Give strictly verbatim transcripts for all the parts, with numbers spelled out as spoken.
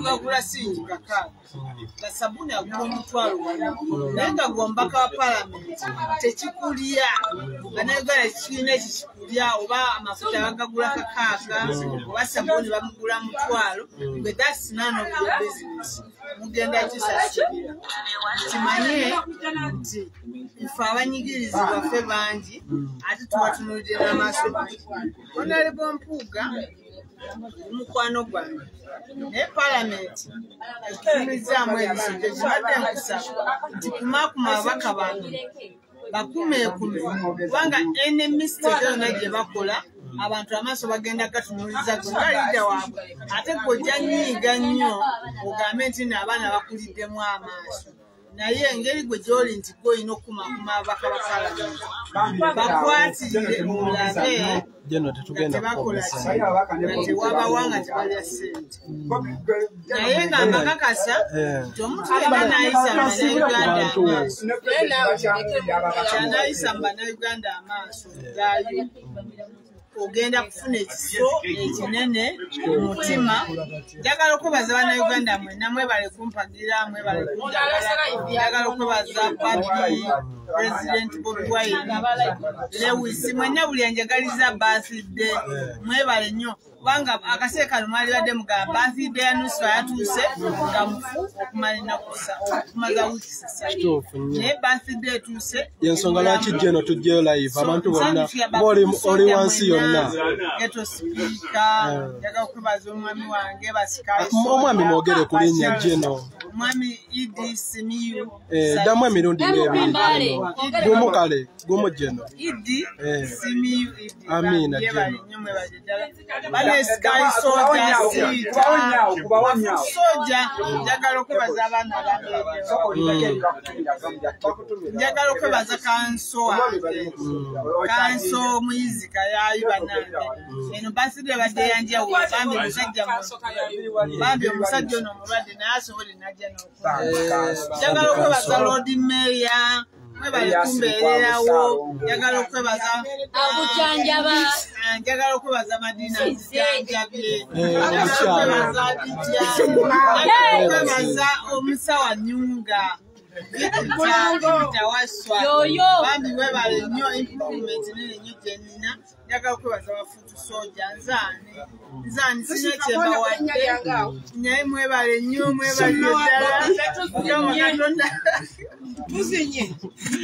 bagula singi kakaaga nga sabuni agula omutwalo naye nga gombaka wa palamenti tekikulya nga nayogala ekibiina ekyo kikulya oba amafuta bagagula kakaaga oba sabuni bamugula mutwalo gwe that's none of your business mugenda kisasirira kimanye nti ife abanyigirizibwa baffe bangi ate tubatunulire n'amaaso bangi Honorable Mpuuga mukwano gwange naye palamenti ekitumizzaamu ebisige kibadde nkusaba nti kumaakuma ababaka bange bakumeekume kubanga ene mistake yonna gye bakola abantu amaaso bagenda gatunuliza gwe nga liida waabwe ate gojja nyiiga nnyo ogambe nti n'abaana bakuliddemu amaaso naye engeri gwe gy'oli nti gw'olina okukumakuma ababaka ba palamenti bakwatire olabe nga tebakola ki nga tewabawanga tebalya ssente naye nga mbakakasa nti omuntu yenna n'ayisa mu bannayuganda amaaso ky'anayisa mu bannayuganda amaaso gaayo ogenda kufuna ekifo ekinene mu mutima njagala okwebaza bannayuganda mwenna mwebale kumpagira mwebale kunjagala njagala okwebaza pati President Bobi Wine Lewis mwenna buli anjagaliza birthday mwebale nnyo kubanga akaseera kano mwali badde mugamba birthday ya Nusra yatuuse nga mufu okumala ennaku okumaza wiiki ssatu naye birthday etuuse yensonga lwaki jeno tujjeyo live abantu bonna oli wansi yonna geto sipiika njagala okwebaza omwami wange basikayo omwami mwogere ku linnya jeno omwami Idi Simiyu ddamu emirundi ng'ebiri gumu kale gumu jeno Idi Simiyu Idi amina jeno Sky Soldier Sita Soldier njagala okwebaza abaana abange njagala okwebaza kanso wange kanso muyizi kayayi banange eno baside badde yanjawo bambi omusajja bambi omusajja ono omulwadde naye asobole najja n'okuba njagala okwebaza Lord Mayor mwebale kumbeererawo njagala okwebaza akujanjaba njagala okwebaza Madina nzijanjabye njagala okwebaza Aditya njagala okwebaza omusawa Nyunga bitawaswa bambi mwebale nnyo improvement nene nnyo gye nnina njagala okwebaza Bafuutu Soja nzaani nzaani sina kyemba wadde naye mwebale nnyo mwebale ddala mukama Katonda tuzinye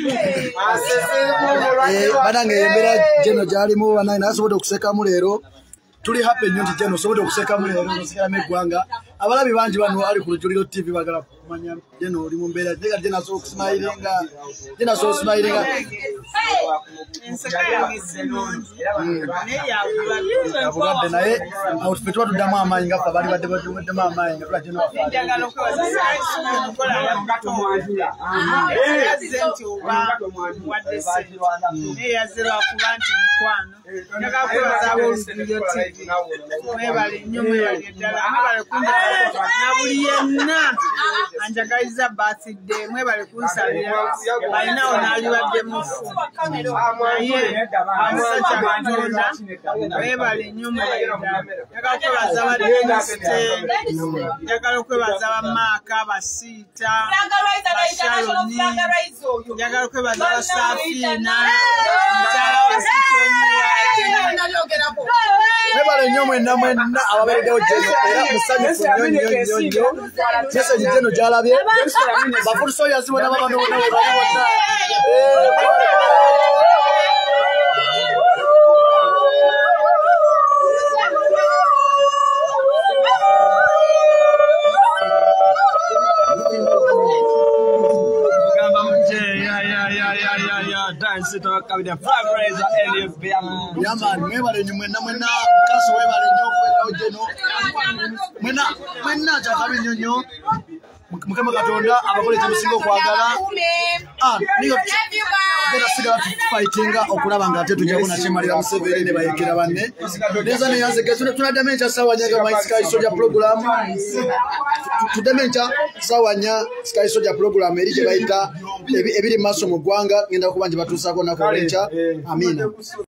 banange embeera jeno gyalimu banange nasobodde okusekamu leero tuli happy nnyo nti jeno osobodde okusekamu leero nosigalamu eggwanga abalabi bangi bano ali ku Lujuliro T V bagala kumanya jeno oli mu mbeera jega jeno asobola okusimayiringa jeno asobola okusimayiringa enseka yange sirungi naye abulwadde naye awo ffe tuba tuddamu amaanyi nga ffe abali badde baddemu amaanyi nga tula jeno njagala okwebaza omukola yamukatomwanjula yazze nti oba wadde sente naye yazze lwakuba nti mukwano njagala okwebaza ab'Olujuliro T V mwebale nnyo mwebale ddala mwebale kunjagala na buli yenna anjagaliza birthday mwebale kunsabira balinawo n'alibadde mufu naye amusajja Katonda mwebale nnyo mwebale ddala njagala okwebaza badenisite njagala okwebaza bamaaka basiita bashaloni njagala okwebaza basafiina mukyala mwebale nnyo mwenna mwenna ababeereddewo jeno era musanyufu nnyo nnyo nnyo nnyo meseji jeno gyalabye Bafuutu Soja zibona babano bonna bwe bali bonna Yaman, mwebale nnyo mwenna mwenna kaso webale nnyo okubeerawo jeno mwenna mwenna kyakabi nnyo nnyo Mukama Katonda abakole kyemusinga okwagala genda sigala tufightinga okulaba nga ate tujja kunakimalira Museveni ne bayekera banne neza neyanze tunaddamu enkya ssaawa nnya my Sky Soldier program tuddamu enkya ssaawa nnya Sky Soldier program eri gye bayita ebiri mu maaso mu ggwanga ngenda kuba nje batuusaako nako olw'enkya amina